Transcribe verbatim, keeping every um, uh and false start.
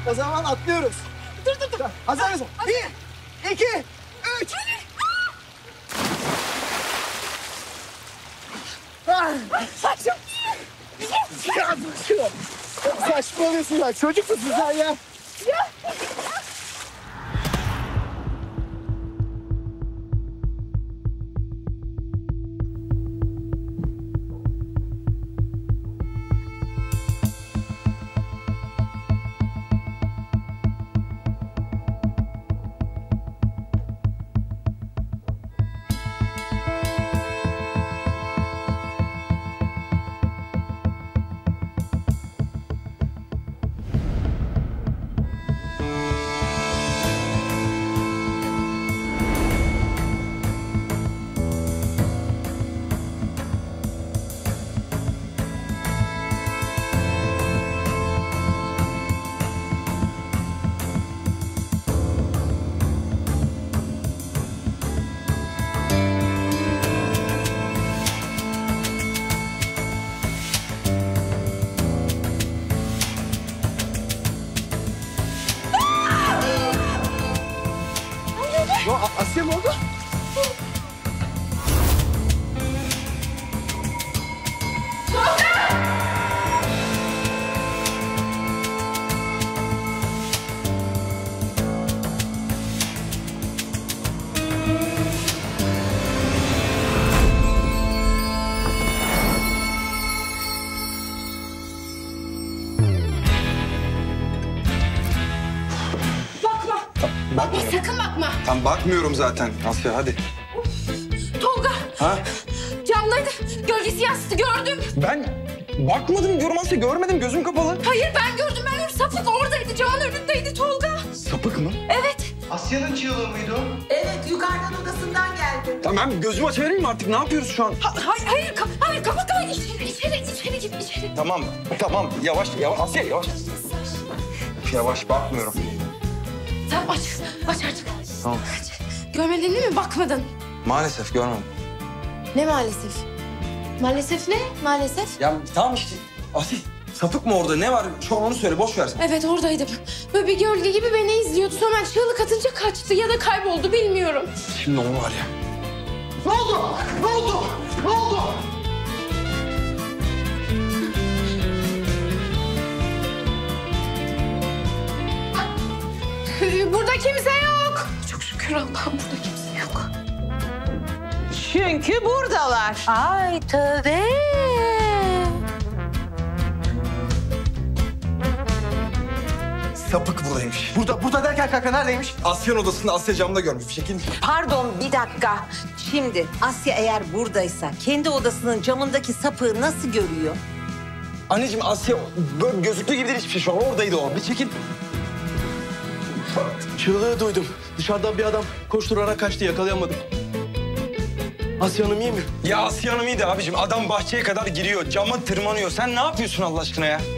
O zaman atlıyoruz. Dur dur dur. Hazır mısın? Bir, iki, üç. Ah. Saçım. Ya saçım. Saçmalıyorsun bak. Çocuk musun sen ya? Ya. Asya mı oldu? Bakma sakın bakma. Tam bakmıyorum zaten Asya, hadi. Tolga. Ha? Camdaydı. Gölgesi yansıdı gördüm. Ben bakmadım diyorum Asya, görmedim, gözüm kapalı. Hayır ben gördüm ben gördüm. Sapık oradaydı, camın önündeydi Tolga. Sapık mı? Evet. Asya'nın çığlığı mıydı o? Evet, yukarıdan odasından geldi. Tamam, gözümü açıvereyim mi artık? Ne yapıyoruz şu an? Ha, hayır hayır kap hayır kapat kapat içeri içeri içeri git içeri. Tamam, tamam. Yavaş, yavaş. Asya, yavaş. Yavaş, bakmıyorum. Tamam aç aç artık. Tamam. Aç. Görmedin değil mi? Bakmadın. Maalesef görmedim. Ne maalesef? Maalesef ne? Maalesef. Ya tamam işte. Asya, sapık mı orada? Ne var? Şu an onu söyle, boş ver. Evet oradaydım. Böyle bir gölge gibi beni izliyordu. Sonra ben çığlık atınca kaçtı ya da kayboldu bilmiyorum. Şimdi onu var ya. Ne oldu? Ne oldu? Ne oldu? Burada kimse yok. Çok şükür Allah'ım burada kimse yok. Çünkü buradalar. Ay tövbe. Sapık buradaymış. Burada, burada derken kanka neredeymiş? Asya'nın odasında, Asya camda görmüş. Bir şekilde. Pardon bir dakika. Şimdi Asya eğer buradaysa kendi odasının camındaki sapığı nasıl görüyor? Anneciğim Asya böyle gözüktüğü gibi değil hiçbir şey şu an. Oradaydı o. Bir çekil. Çığlığı duydum. Dışarıdan bir adam koşturarak kaçtı, yakalayamadım. Asya Hanım iyi mi? Ya Asya Hanım iyiydi abicim. Adam bahçeye kadar giriyor. Cama tırmanıyor. Sen ne yapıyorsun Allah aşkına ya?